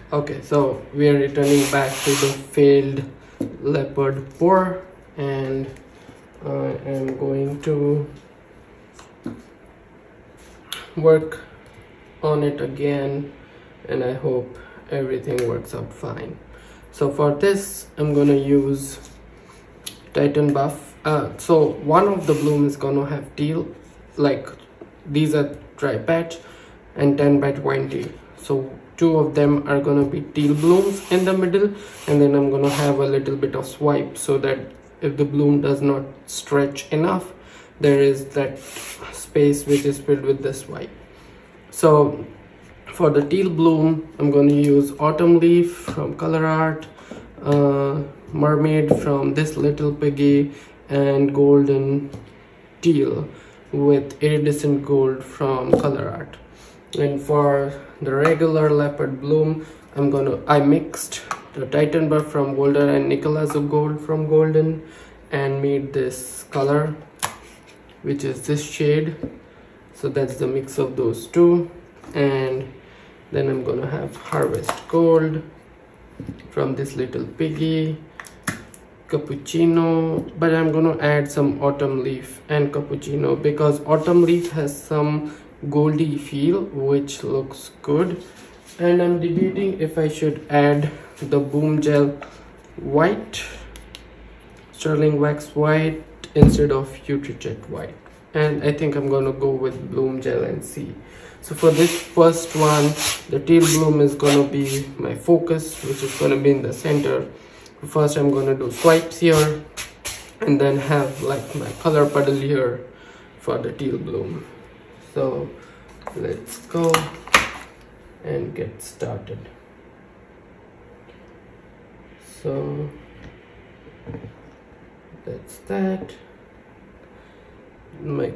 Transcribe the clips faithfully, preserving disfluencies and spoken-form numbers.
Okay, so we are returning back to the failed leopard pour, and I am going to work on it again, and I hope everything works out fine. So for this I'm gonna use Titan Buff. Uh, so one of the bloom is gonna have teal, like these are dry patch and ten by twenty, so two of them are gonna be teal blooms in the middle, and then I'm gonna have a little bit of swipe so that if the bloom does not stretch enough, there is that space which is filled with the swipe. So for the teal bloom I'm going to use Autumn Leaf from Color Art, uh, Mermaid from This Little Piggy, and Golden Teal with Iridescent Gold from Color Art. And for the regular leopard bloom, I'm gonna I mixed the Titan Buff from Golden and Nicholas of Gold from Golden and made this color, which is this shade. So that's the mix of those two. And then I'm gonna have Harvest Gold from This Little Piggy, Cappuccino, but I'm gonna add some Autumn Leaf and Cappuccino because Autumn Leaf has some goldy feel which looks good. And I'm debating if I should add the Boom Gel White, Sterling Wax White instead of Utrecht White, and I think I'm gonna go with Bloom Gel and see. So for this first one, the teal bloom is gonna be my focus, which is gonna be in the center. First I'm gonna do swipes here and then have like my color puddle here for the teal bloom. So let's go and get started. So that's that. My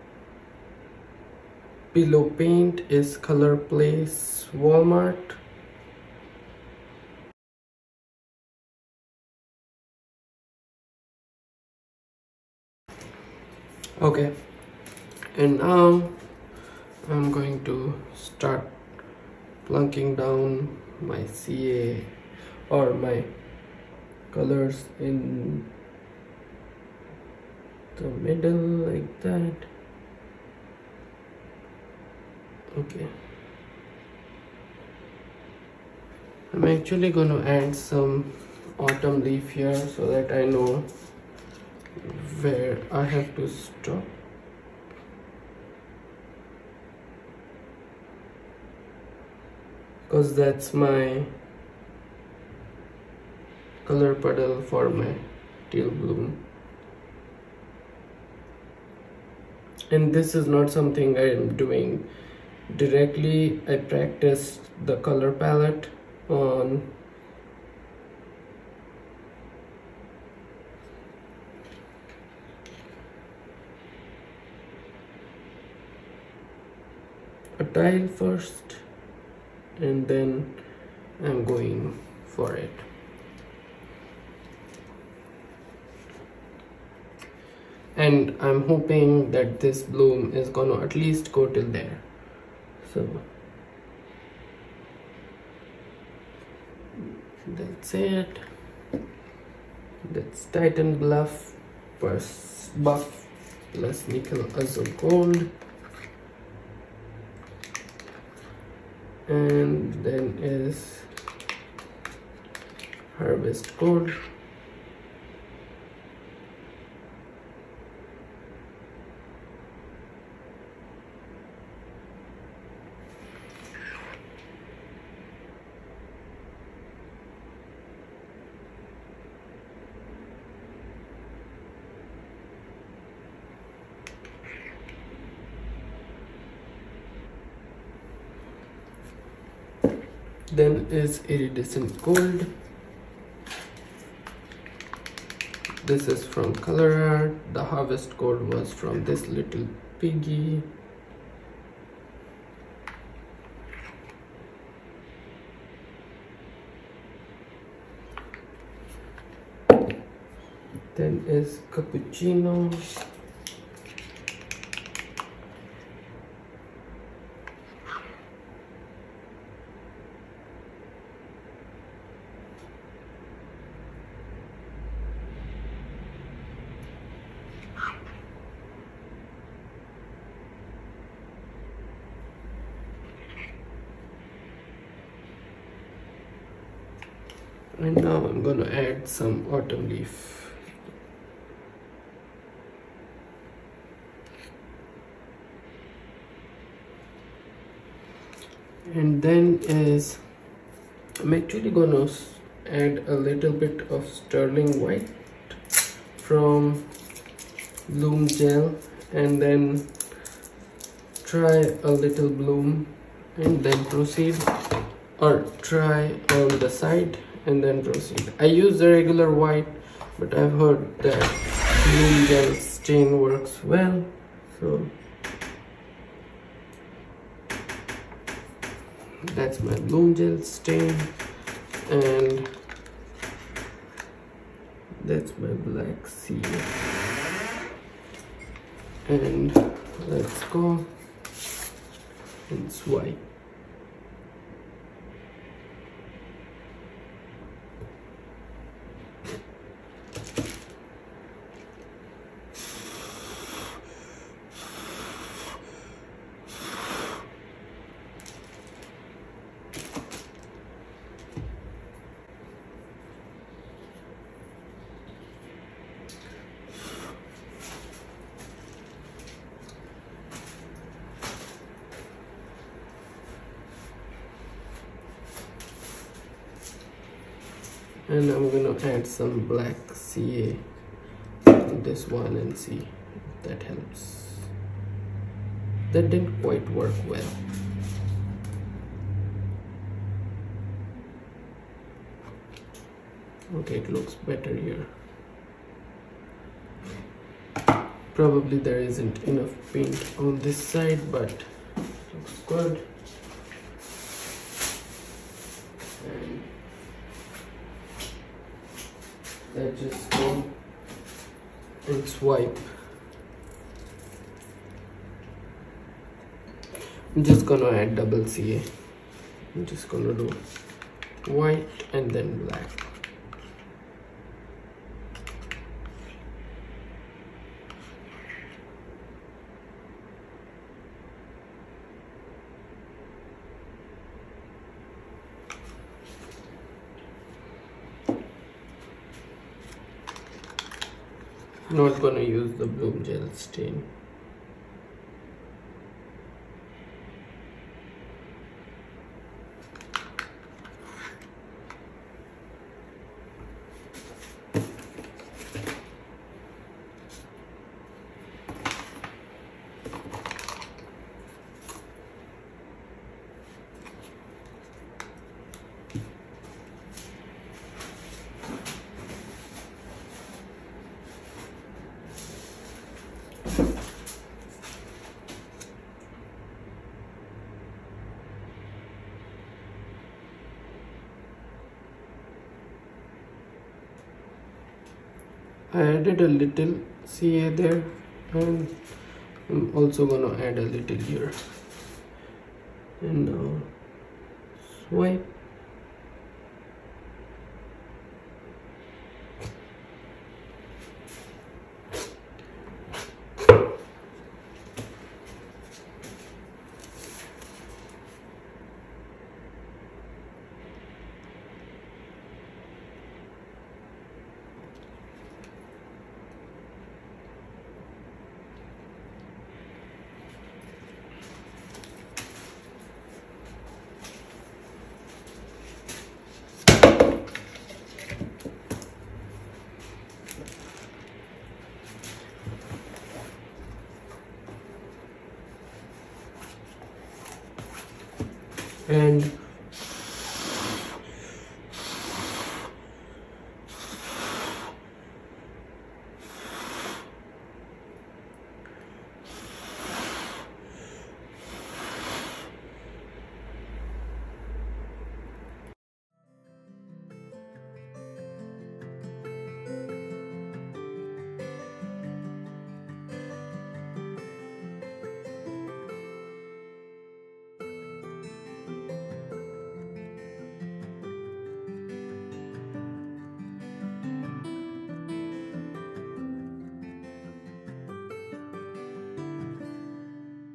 pillow paint is Color Place Walmart. Okay, and now I'm going to start plunking down my C A or my colors in the middle like that. Okay, I'm actually going to add some Autumn Leaf here so that I know where I have to stop. Because that's my color puddle for my teal bloom. And this is not something I am doing directly. I practiced the color palette on a tile first, and then I'm going for it. And I'm hoping that this bloom is gonna at least go till there. So that's it. That's Titan Bluff plus Buff plus Nickel Azure Gold. And then is Harvest Gold. Then is Iridescent Gold. This is from Color Art. The Harvest Gold was from This Little Piggy. Then is Cappuccino. And now I'm gonna add some autumn leaf. And then is I'm actually gonna add a little bit of sterling white from Bloom Gel, and then try a little bloom and then proceed, or try on the side and then proceed. I use the regular white, but I've heard that Bloom Gel stain works well, so that's my Bloom Gel stain, and that's my black sea. And let's go and swipe. And I'm gonna add some black C A on this one and see if that helps. That didn't quite work well. Okay, it looks better here. Probably there isn't enough paint on this side, but looks good. And let's just go and swipe. I'm just gonna add double C A. I'm just gonna do white and then black. Not gonna use the Bloom Gel stain. I added a little C A there, and I'm also gonna add a little here. And now swipe. And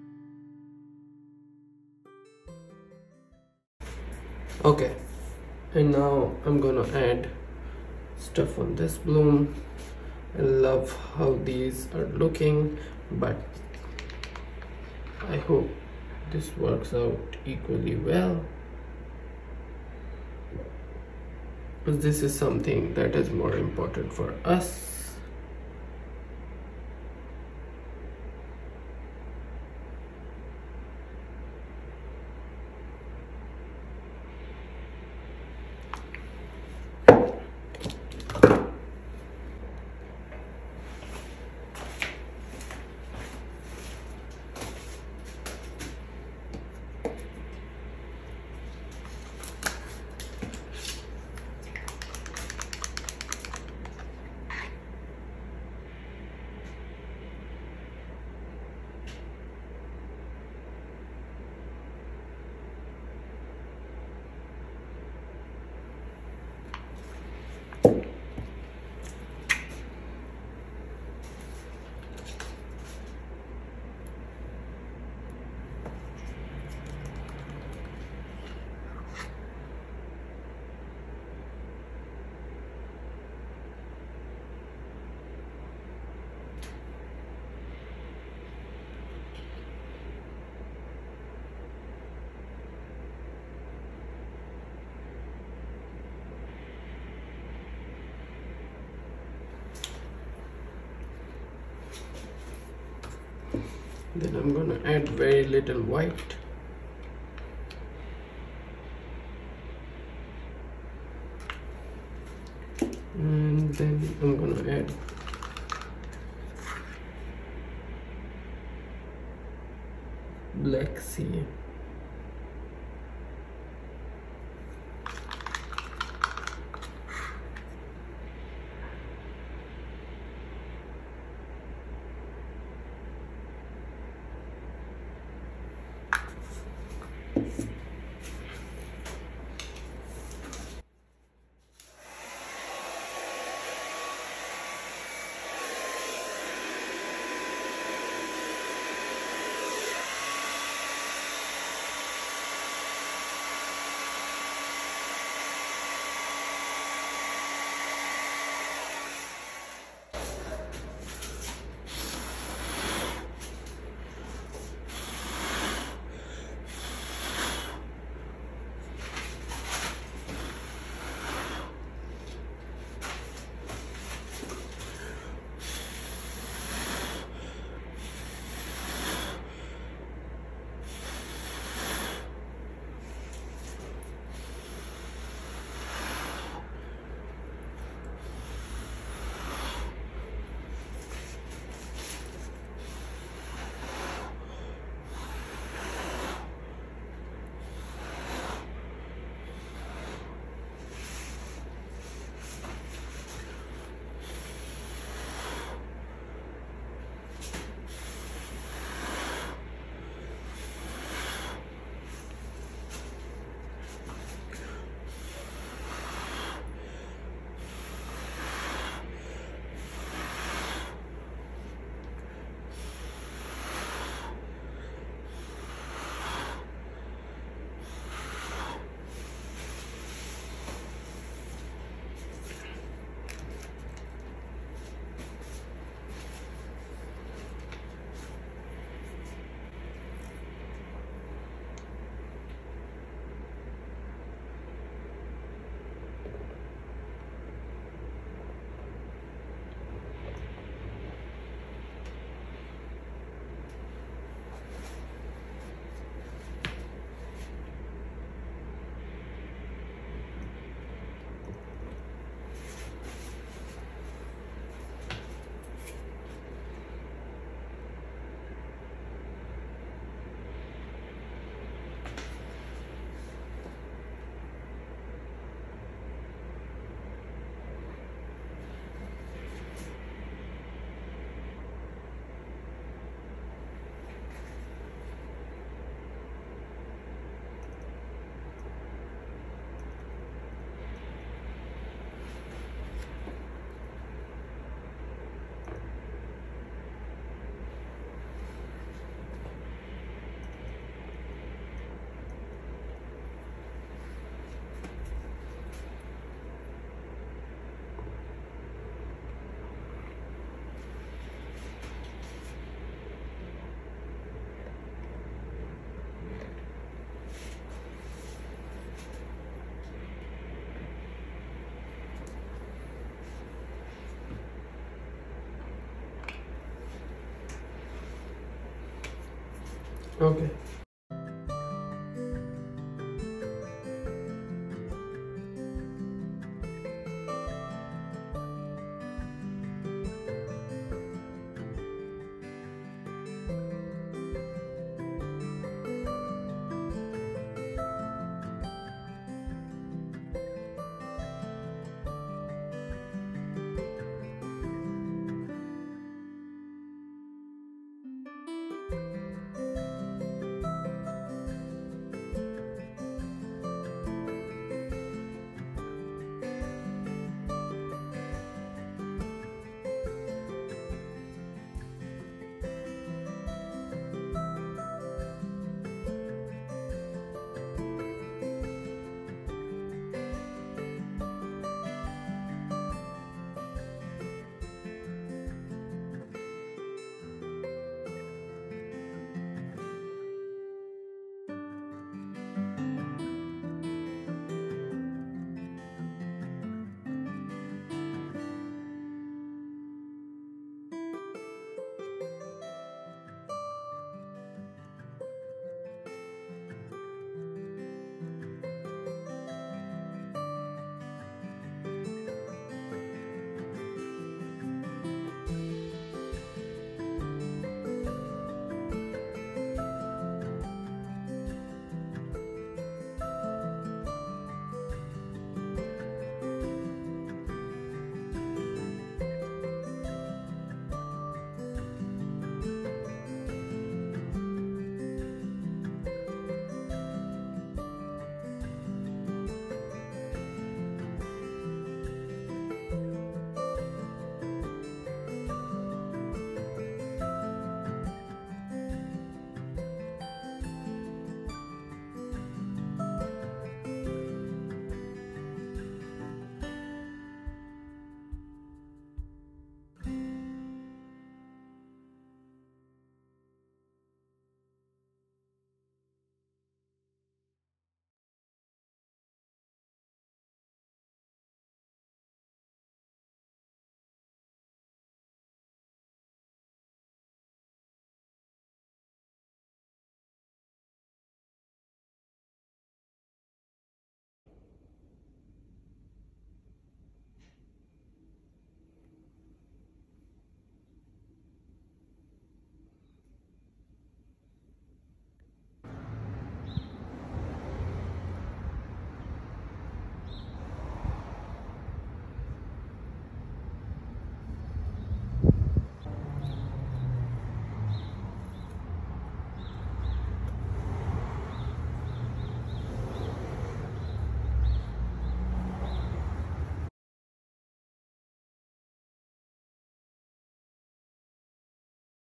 okay, And now I'm gonna add stuff on this bloom. I love how these are looking, but I hope this works out equally well, because this is something that is more important for us. Then I'm gonna add very little white. And then I'm gonna add black sea. Okay.